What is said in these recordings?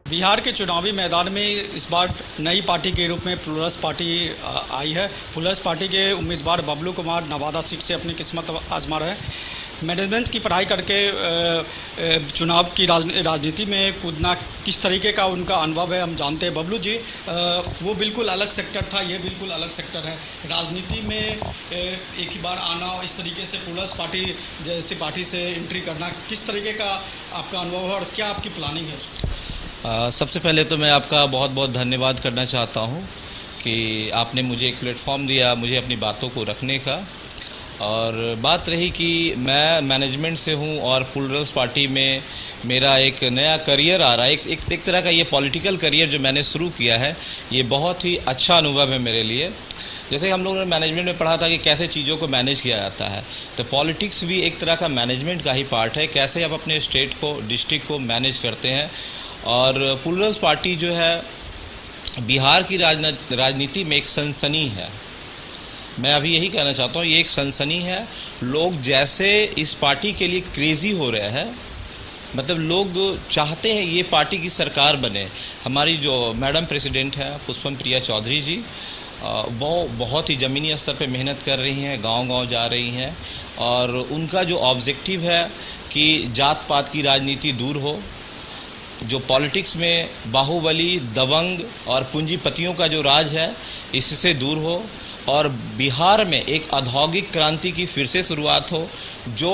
बिहार के चुनावी मैदान में इस बार नई पार्टी के रूप में प्लूरल्स पार्टी आई है। प्लूरल्स पार्टी के उम्मीदवार बबलू कुमार नवादा सीट से अपनी किस्मत आजमा रहे हैं। मैनेजमेंट की पढ़ाई करके चुनाव की राजनीति में कूदना किस तरीके का उनका अनुभव है हम जानते हैं। बबलू जी, वो बिल्कुल अलग सेक्टर था, ये बिल्कुल अलग सेक्टर है। राजनीति में एक ही बार आना और इस तरीके से प्लूरल्स पार्टी जैसी पार्टी से एंट्री करना, किस तरीके का आपका अनुभव है और क्या आपकी प्लानिंग है उसको? सबसे पहले तो मैं आपका बहुत बहुत धन्यवाद करना चाहता हूं कि आपने मुझे एक प्लेटफॉर्म दिया मुझे अपनी बातों को रखने का। और बात रही कि मैं मैनेजमेंट से हूं और प्लूरल्स पार्टी में मेरा एक नया करियर आ रहा है, एक तरह का ये पॉलिटिकल करियर जो मैंने शुरू किया है, ये बहुत ही अच्छा अनुभव है मेरे लिए। जैसे हम लोगों ने मैनेजमेंट में पढ़ा था कि कैसे चीज़ों को मैनेज किया जाता है, तो पॉलिटिक्स भी एक तरह का मैनेजमेंट का ही पार्ट है, कैसे आप अपने स्टेट को, डिस्ट्रिक्ट को मैनेज करते हैं। और प्लूरल्स पार्टी जो है बिहार की राजनीति में एक सनसनी है। मैं अभी यही कहना चाहता हूँ, ये एक सनसनी है। लोग जैसे इस पार्टी के लिए क्रेज़ी हो रहे हैं, मतलब लोग चाहते हैं ये पार्टी की सरकार बने। हमारी जो मैडम प्रेसिडेंट है पुष्पम प्रिया चौधरी जी, वो बहुत ही ज़मीनी स्तर पे मेहनत कर रही हैं, गांव-गांव जा रही हैं। और उनका जो ऑब्जेक्टिव है कि जात पात की राजनीति दूर हो, जो पॉलिटिक्स में बाहुबली, दबंग और पूंजीपतियों का जो राज है इससे दूर हो, और बिहार में एक औद्योगिक क्रांति की फिर से शुरुआत हो। जो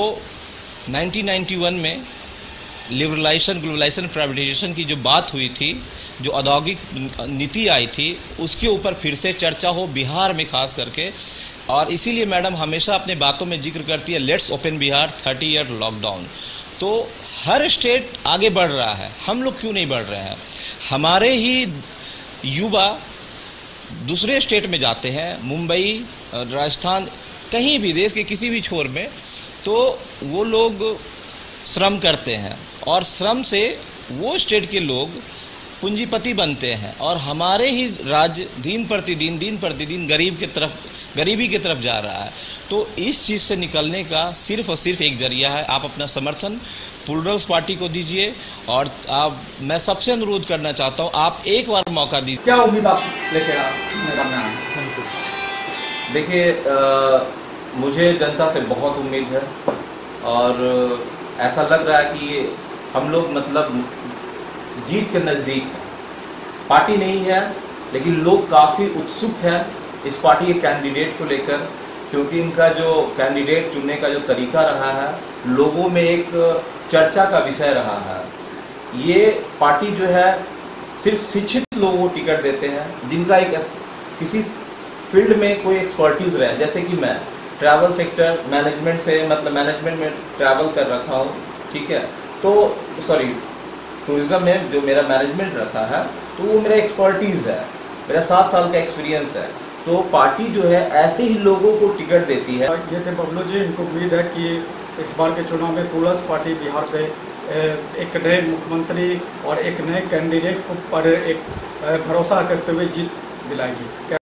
1991 में लिबरलाइजेशन, ग्लोबलाइजेशन, प्राइवेटाइजेशन की जो बात हुई थी, जो औद्योगिक नीति आई थी, उसके ऊपर फिर से चर्चा हो बिहार में खास करके। और इसीलिए मैडम हमेशा अपने बातों में जिक्र करती है let's open Bihar 30 year lockdown. तो हर स्टेट आगे बढ़ रहा है, हम लोग क्यों नहीं बढ़ रहे हैं? हमारे ही युवा दूसरे स्टेट में जाते हैं, मुंबई, राजस्थान, कहीं भी देश के किसी भी छोर में, तो वो लोग श्रम करते हैं और श्रम से वो स्टेट के लोग पूंजीपति बनते हैं। और हमारे ही राज्य दिन प्रतिदिन गरीबी की तरफ जा रहा है। तो इस चीज़ से निकलने का सिर्फ और सिर्फ एक जरिया है, आप अपना समर्थन प्लूरल्स पार्टी को दीजिए। और मैं सबसे अनुरोध करना चाहता हूं, आप एक बार मौका दीजिए। क्या उम्मीद आप लेके मैदान में आए? देखिए, मुझे जनता से बहुत उम्मीद है और ऐसा लग रहा है कि हम लोग मतलब जीत के नज़दीक हैं। पार्टी नहीं है लेकिन लोग काफ़ी उत्सुक हैं इस पार्टी के कैंडिडेट को लेकर, क्योंकि इनका जो कैंडिडेट चुनने का जो तरीका रहा है लोगों में एक चर्चा का विषय रहा है। ये पार्टी जो है सिर्फ शिक्षित लोगों को टिकट देते हैं, जिनका एक किसी फील्ड में कोई एक्सपर्टीज रहे। जैसे कि मैं ट्रैवल सेक्टर मैनेजमेंट से, मतलब मैनेजमेंट में ट्रैवल कर रखा हूँ, ठीक है, तो टूरिज्म में जो मेरा मैनेजमेंट रखा है तो वो मेरा एक्सपर्टीज है, मेरा 7 साल का एक्सपीरियंस है। तो पार्टी जो है ऐसे ही लोगों को टिकट देती है। ये थे बबलू जी, इनको उम्मीद है कि इस बार के चुनाव में प्लूरल्स पार्टी बिहार पे एक नए मुख्यमंत्री और एक नए कैंडिडेट पर एक भरोसा करते हुए जीत दिलाएगी।